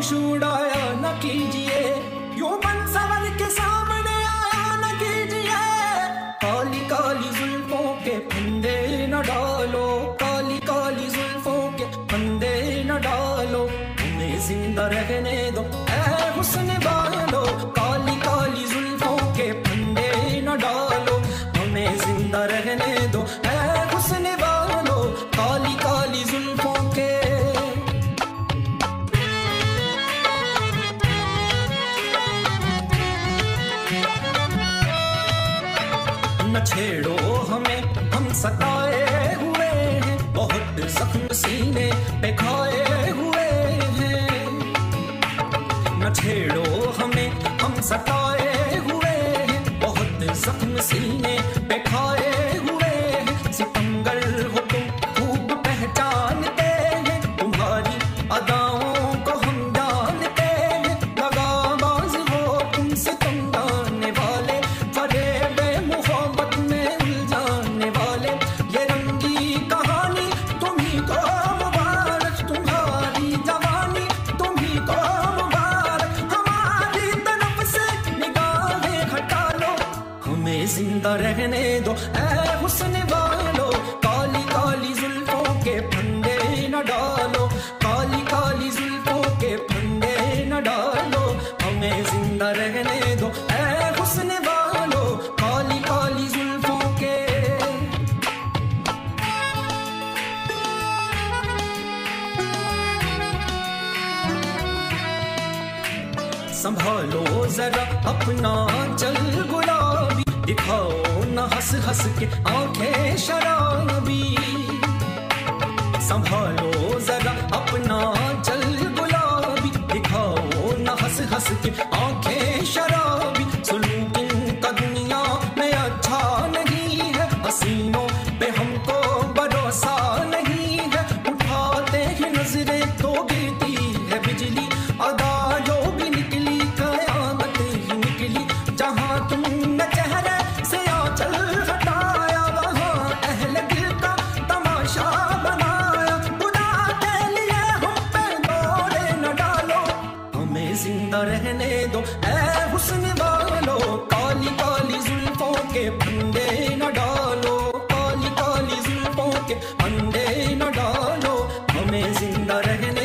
उड़ाया न कीजिए, यूं बन सवर के सामने आया न कीजिए। काली काली जुल्फों के फंदे न डालो, काली काली जुल्फों के फंदे न डालो, हमें जिंदा रहने दो ऐ हुस्न वालो। काली काली जुल्फों के फंदे न डालो, हमें जिंदा रहने दो ऐ हुस्न वालो। काली काली जुल्फों के न छेड़ो हमें, हम सताए हुए हैं, बहुत जख्म सीने पे खाए हुए हैं। न छेड़ो हमें, हम सताए हुए हैं, बहुत जख्म सीने पे खाए हुए हैं। सितमगर हो तुम खूब पहचानते हैं, तुम्हारी अदाओं को हम जानते हैं। लगाबाज हो तुमसे तुम गाने वाले, फरेब मोहब्बत में उलझाने वाले। ये रंगी कहानी तुम्ही को मुबारक, तुम्हारी जवानी तुम्ही को मुबारक। हमारी तरफ से निगाहें हटा लो, हमें जिंदा रहने दो ऐ हुस्न वालो। काली काली जुल्फों के फंदे न डालो, काली काली जुल्फों के फंदे न डालो, हमें जिंदा रहने दो ऐ हुस्न वालो। काली काली जुल्फों के संभालो जरा अपना चल गुलाबी, दिखाओ न हंस हंस के आंखें शराबी। संभालो जरा अपना चल गुलाबी, दिखाओ न हंस हंस के आंखें शराबी। सुलूक इनका दुनिया में अच्छा नहीं है, हसीनों पे हमको भरोसा नहीं है। उठाते ही नजरें तो गिरती है बिजली, अदा जो भी निकली कयामत ही निकली। जहां तुमने चेहरे से आंचल हटाया, वहां अहले दिल का तमाशा बनाया। खुदा के लिए हम पे दौड़े न डालो, हमें जिंदा रहने दो ऐ हुस्न वालो। काली काली जुल्फों के फंदे न डालो, काली काली जुल्फों के फंदे न डालो, हमें जिंदा रहने